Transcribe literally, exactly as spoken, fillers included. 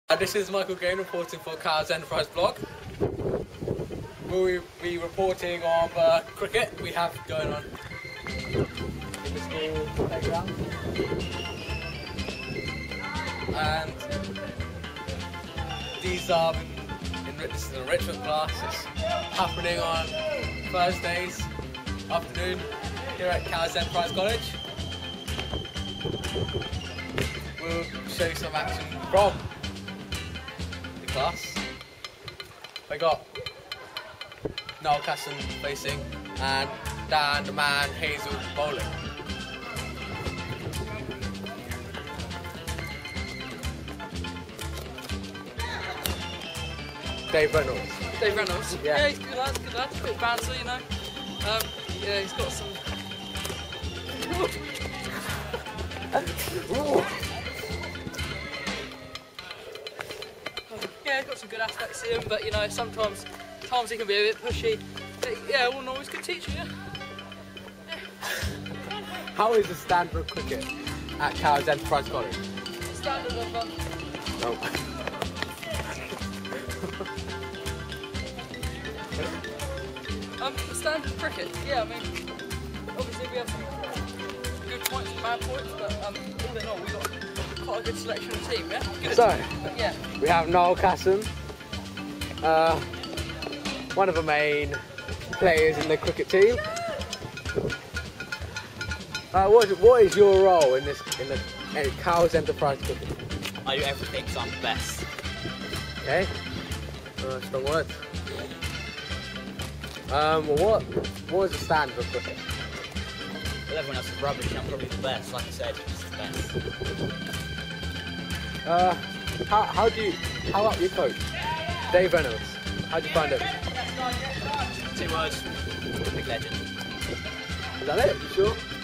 Uh, this is Michael Gain reporting for Cows Enterprise blog. We'll be reporting on uh, cricket we have going on in the school playground. And these are in, in this is an enrichment class. It's happening on Thursdays afternoon here at Cows Enterprise College. We'll show you some action from the class. We got Noel Casson facing and Dan the Man Hazel bowling. Dave Reynolds. Dave Reynolds? Yeah, yeah he's good lad, good lad. A bit bouncy, you know. Um, yeah, he's got some... yeah, he's got some good aspects to him, but you know, sometimes, sometimes he can be a bit pushy. But, yeah, all in all, he's a good teacher, yeah. yeah. How is the standard of cricket at Cows Enterprise College? Standard of... Um, Oh. Um, the standard cricket, yeah, I mean, obviously we have some good points and bad points, but um, all in all, we've got quite a good selection of team, yeah? Good. So, But, yeah. we have Noel Casson, uh, one of the main players in the cricket team. Uh, what, is, what is your role in this in the in Cows Enterprise cricket? I do everything because I'm the best. Okay, uh, strong words. Um, well, what what is the standard of cricket? Well, everyone else is rubbish, I'm probably the best. Like I said, just the best. Uh, how how do you how about your coach, Dave Reynolds? How do you find him? Two words, big legend. Is that it? You sure?